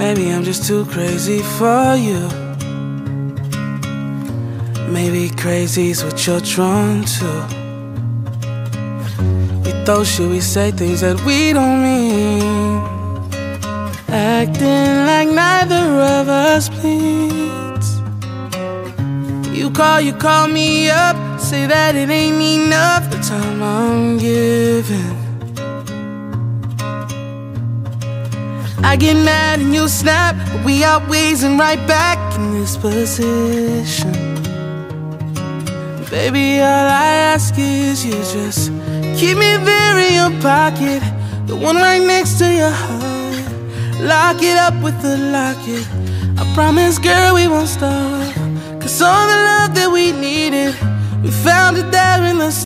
Maybe I'm just too crazy for you. Maybe crazy's what you're drawn to. We throw shit, we say things that we don't mean, acting like neither of us bleeds. You call me up, say that it ain't enough the time I'm giving. I get mad and you snap, but we always and right back in this position. Baby, all I ask is you just keep me there in your pocket, the one right next to your heart. Lock it up with the locket. I promise, girl, we won't stop. 'Cause all the love that we needed, we found it there in the